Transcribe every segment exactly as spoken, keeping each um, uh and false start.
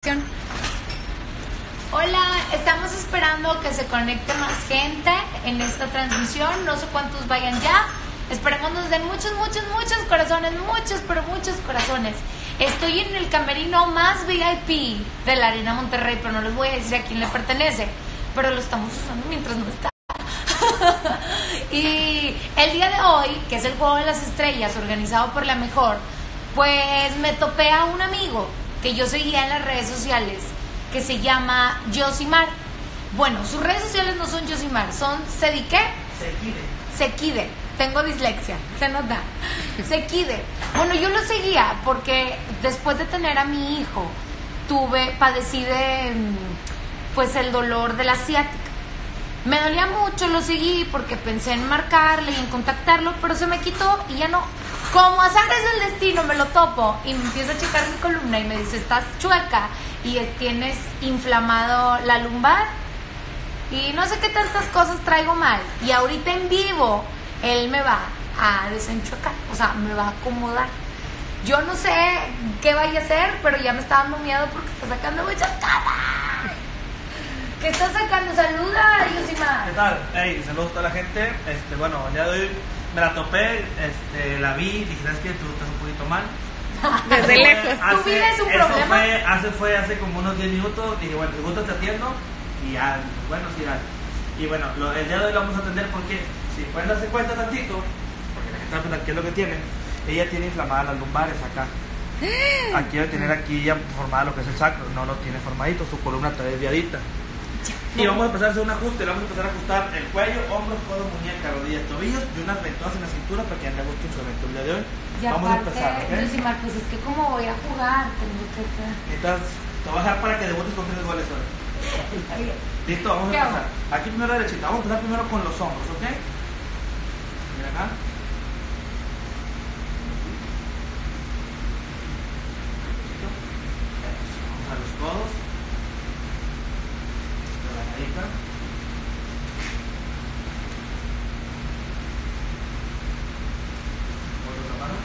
transmisión. Hola, estamos esperando que se conecte más gente en esta transmisión. No sé cuántos vayan ya. Esperemos nos den muchos, muchos, muchos corazones. Muchos, pero muchos corazones. Estoy en el camerino más V I P de la Arena Monterrey, pero no les voy a decir a quién le pertenece. Pero lo estamos usando mientras no está. Y el día de hoy, que es el Juego de las Estrellas, organizado por La Mejor, pues me topé a un amigo que yo seguía en las redes sociales, que se llama Josimar. Bueno, sus redes sociales no son Josimar, son Sedique. Sequide. Sequide. Tengo dislexia, se nota. Sequide. Bueno, yo lo seguía porque después de tener a mi hijo, tuve, padecí de, pues, el dolor de la ciática. Me dolía mucho, lo seguí porque pensé en marcarle y en contactarlo, pero se me quitó y ya no. Como azares del destino, me lo topo y me empieza a checar mi columna y me dice, estás chueca y tienes inflamado la lumbar y no sé qué tantas cosas traigo mal. Y ahorita en vivo, él me va a desenchuecar, o sea, me va a acomodar. Yo no sé qué vaya a hacer, pero ya me está dando miedo porque está sacando muchas caras. ¿Qué está sacando? Saluda, Josimar. ¿Qué tal? Hey, saludos a toda la gente. Este, bueno, el día de hoy me la topé, este, la vi, dije, ¿sabes qué? Tú estás un poquito mal. Desde lejos. Hace, ¿Tu vida es un eso problema? Fue, hace, fue hace como unos diez minutos, dije, bueno, si gusta te atiendo, y ya, bueno, sí, dale. Y bueno, lo, el día de hoy lo vamos a atender porque, si pueden darse cuenta tantito, porque la gente va a pensar qué es lo que tiene, ella tiene inflamadas las lumbares acá. Aquí debe tener aquí ya formada lo que es el sacro, no lo tiene formadito, su columna está desviadita. Y vamos a empezar a hacer un ajuste, le vamos a empezar a ajustar el cuello, hombros, codos, muñeca, rodillas, tobillos y unas ventonas en la cintura para que ande a gusto en su evento el día de hoy. Y Vamos aparte, a empezar, ¿ok? Josimar, pues es que como voy a jugar, tengo que... Entonces, te voy a dejar para que debutes con tres goles hoy. Listo, vamos a ¿Qué empezar. hago? Aquí primero derechita, vamos a empezar primero con los hombros, ¿ok? Mira acá. Vamos a los codos. Relajadita. Vuelvo la mano.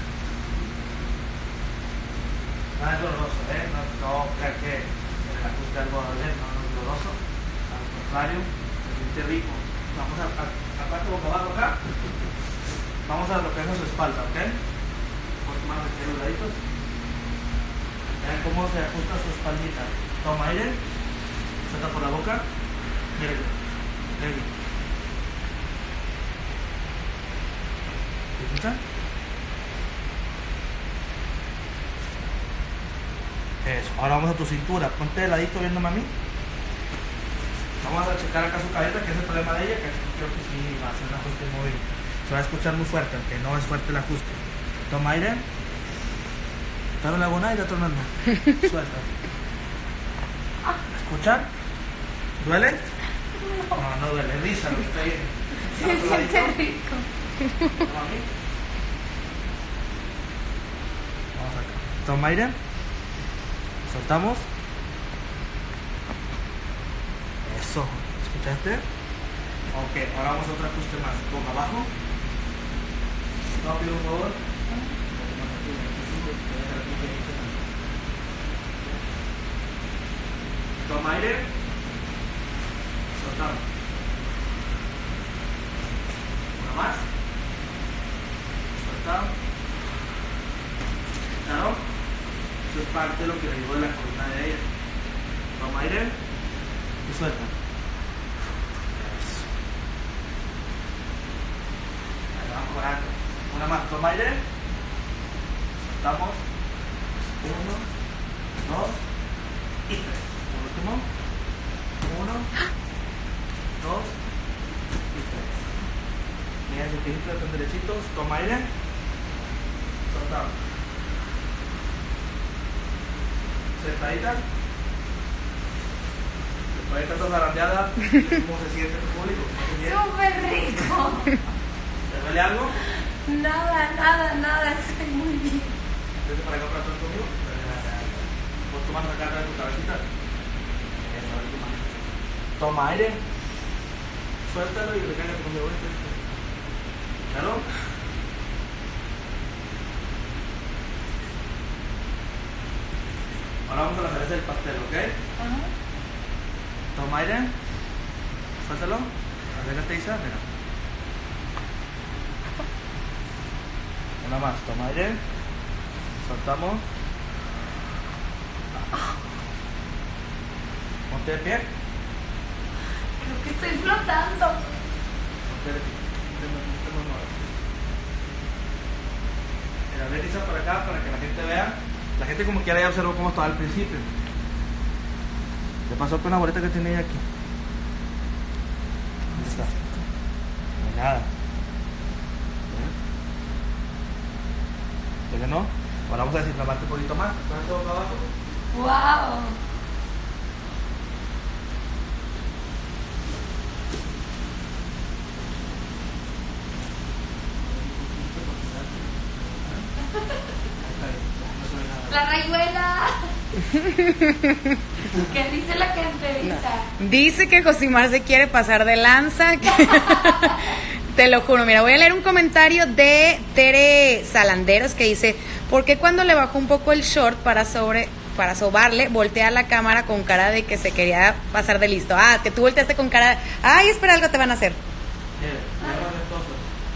Nada es doloroso, ¿eh? No, no crean que en el ajuste algo va a doler, no, no es doloroso. Al contrario, se siente rico. Vamos a, a, aparte boca abajo acá. Vamos a lo que es su espalda, ¿ok? Por tu mano aquí a los laditos. Vean cómo se ajusta su espaldita. Toma aire. Suelta por la boca. Mira aquí. Mira aquí. ¿Escuchan? Eso. Ahora vamos a tu cintura. Ponte de ladito viéndome a mí. Vamos a checar acá su cabeza, que es el problema de ella, que aquí creo que sí va a ser un ajuste muy... Se va a escuchar muy fuerte, aunque no es fuerte el ajuste. Toma aire. Dame la gona y la tornando. Suelta. ¿Escuchan? ¿Duele? No, no duele. Risa, lo que está bien. Se siente rico. Toma a mí. Vamos acá. Toma aire. Soltamos. Eso. ¿Escuchaste? Ok, ahora vamos a otro ajuste más. Boca abajo. No, pido un favor. Toma aire. Soltamos. Una más. Soltamos. Claro. Eso es parte de lo que le digo de la columna de ella. Toma aire y suelta. Eso. Ahí vamos mejorando. Una más, toma aire. Soltamos. Uno, dos y tres. Por último. Uno, dos y tres. Mira su piecito de derechitos. Toma aire. Soltamos. Sentadita. Después de tantas zarandeadas, ¿cómo se siente tu público? Súper rico. ¿Te duele algo? Nada, nada, nada, estoy muy bien. Vete para acá para atrás conmigo. Pon tu mano acá atrás de tu cabecita. Eso, abre tu mano. Toma aire. Suéltalo y recárgate conmigo. ¿Claro? Ahora vamos a la cereza del pastel, ¿ok? Ajá. Toma aire. Suéltalo. Acércate, Isa, mira. Una más, toma aire. Soltamos. Ponte de pie. Creo que estoy flotando. Ponte de pie. Mira, ven Isa por acá para que la gente vea. La gente como quiera ya observó cómo estaba al principio. ¿Qué pasó con la bolita que tenía aquí? ¿Dónde está? No hay nada. ¿Ven? ¿Ya que no? Ahora vamos a desinflamarte un poquito más. ¿Estás todo acá abajo? ¡Wow! La rayuela. ¿Qué dice la gente, Isa? Dice que Josimar se quiere pasar de lanza. que- Te lo juro, mira, voy a leer un comentario de Tere Salanderos que dice, ¿por qué cuando le bajó un poco el short para sobre para sobarle, voltea la cámara con cara de que se quería pasar de listo? Ah, que tú volteaste con cara de, ay, espera, algo te van a hacer. Mira, mira los ventosos.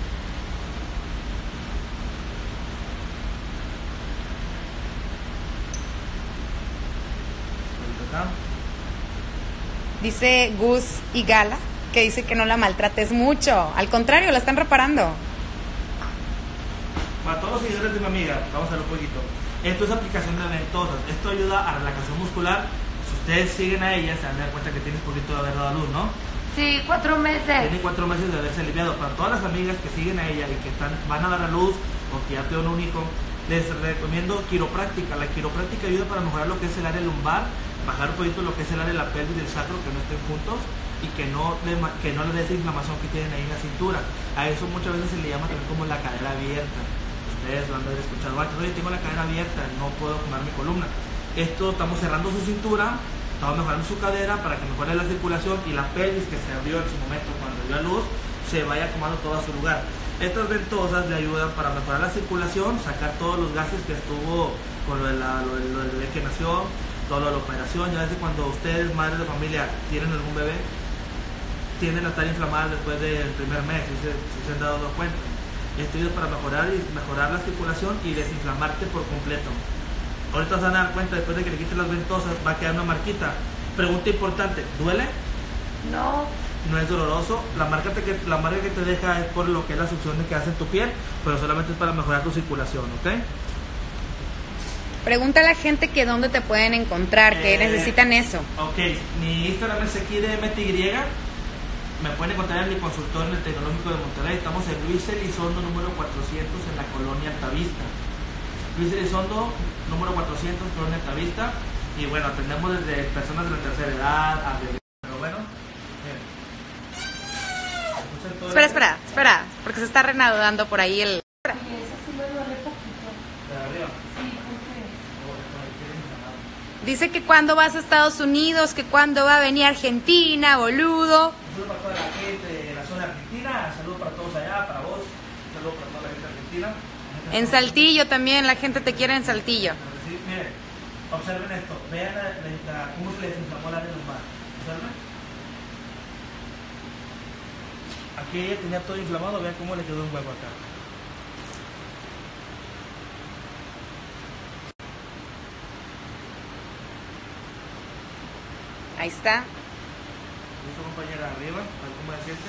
Ahorita acá. Dice Gus y Gala que dice que no la maltrates mucho. Al contrario, la están reparando. Para todos los seguidores de mi amiga, vamos a ver un poquito. Esto es aplicación de ventosas. Esto ayuda a relajación muscular. Si ustedes siguen a ella, se van a dar cuenta que tienes poquito de haber dado a luz, ¿no? Sí, cuatro meses. Tiene cuatro meses de haberse aliviado. Para todas las amigas que siguen a ella y que están, van a dar a luz o que ya tuvieron un hijo, les recomiendo quiropráctica. La quiropráctica ayuda para mejorar lo que es el área lumbar, bajar un poquito lo que es el área de la pelvis y del sacro, que no estén juntos y que no, le, que no les dé esa inflamación que tienen ahí en la cintura. A eso muchas veces se le llama también como la cadera abierta. Ustedes lo han de haber escuchado antes, oye, tengo la cadera abierta, no puedo poner mi columna. Esto, estamos cerrando su cintura, estamos mejorando su cadera para que mejore la circulación y la pelvis que se abrió en su momento cuando dio a luz, se vaya acomodando todo a su lugar. Estas ventosas le ayudan para mejorar la circulación, sacar todos los gases que estuvo con lo, de la, lo, de, lo del bebé que nació, todo lo de la operación. Ya ves que cuando ustedes, madres de familia, tienen algún bebé, tienden a estar inflamadas después del primer mes, si se, si se han dado cuenta. Esto ayuda para mejorar y mejorar la circulación y desinflamarte por completo. Ahorita se van a dar cuenta, después de que le quiten las ventosas, va a quedar una marquita. Pregunta importante, ¿duele? No. No es doloroso. La marca, que, la marca que te deja es por lo que es la succión que hace en tu piel, pero solamente es para mejorar tu circulación, ¿ok? Pregunta a la gente que dónde te pueden encontrar, que Eh, necesitan eso. Ok, mi Instagram es aquí de M T Y. Me pueden encontrar en mi consultorio en el Tecnológico de Monterrey. Estamos en Luis Elizondo, número cuatrocientos, en la colonia Altavista. Luis Elizondo, número cuatrocientos, colonia Altavista. Y bueno, atendemos desde personas de la tercera edad a bebés. Pero bueno, miren. ¿Escuchan todo Espera, esto? espera, espera, porque se está reanudando por ahí el... Oye, eso sí me duele poquito. De arriba. Sí, ¿por qué? Dice que cuando vas a Estados Unidos, que cuando va a venir Argentina, boludo. Un saludo para toda la gente de la zona argentina, un saludo para todos allá, para vos, un saludo para toda la gente argentina. En Saltillo también, la gente te quiere en Saltillo. Sí, miren, observen esto, vean la, la, la, cómo se les inflamó el área lumbar. Observen. Aquí ella tenía todo inflamado, vean cómo le quedó un huevo acá. Ahí está. Listo, compañera, arriba, a ver cómo se siente.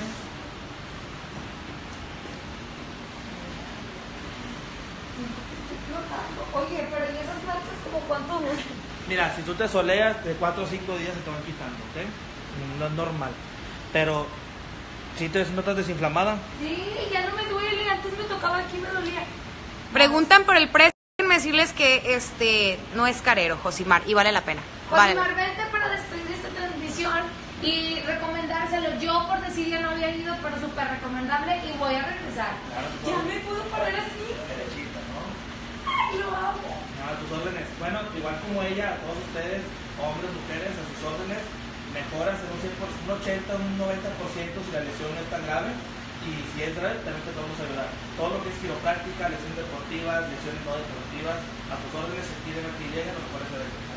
Oye, pero ¿y esas marcas como cuánto duran? Mira, si tú te soleas, de cuatro o cinco días se te van quitando, ¿ok? No es normal. Pero, si te notas desinflamada, Sí, ya no me duele. Antes me tocaba aquí, me dolía. Preguntan por el precio. Déjenme decirles que este no es carero, Josimar, y vale la pena. Vale. Josimar, vente para despedir esta transmisión y recomendárselo. Yo por decir ya no había ido, pero súper recomendable y voy a regresar. Claro, por Ya favor. me puedo parar así. derechita, ¿no? Ay, lo amo. No, a tus órdenes. Bueno, igual como ella, a todos ustedes, hombres, mujeres, a sus órdenes, mejoras en un cien por ciento, un ochenta, un noventa por ciento si la lesión no es tan grave. Y si es grave, también te vamos a ayudar. Todo lo que es quiropráctica, lesiones deportivas, lesiones no deportivas, a tus órdenes, se piden aquí, llegan, los puedes hacer.